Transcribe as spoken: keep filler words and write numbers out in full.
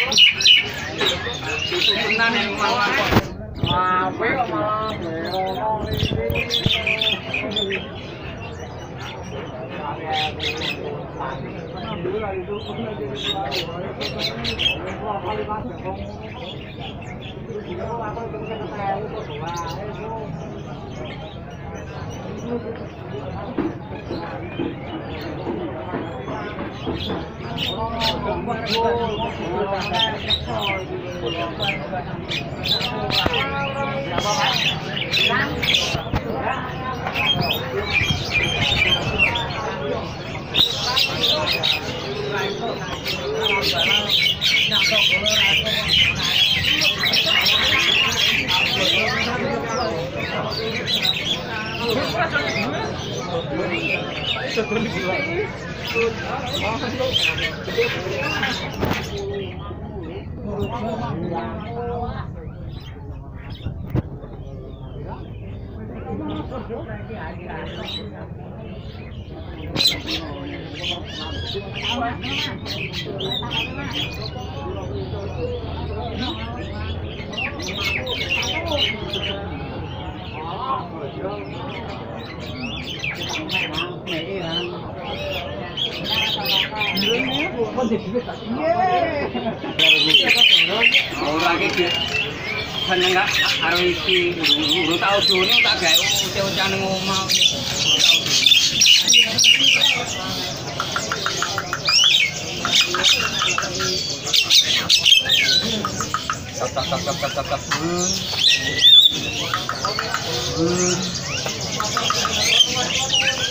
Tutunan yang malah. Apa kok malah ngomong orang iki seneng gak karo iki urung tau dene tak gawe ucap-ucapan ning omah. Tap tap tap tap tap tap bun. Bun.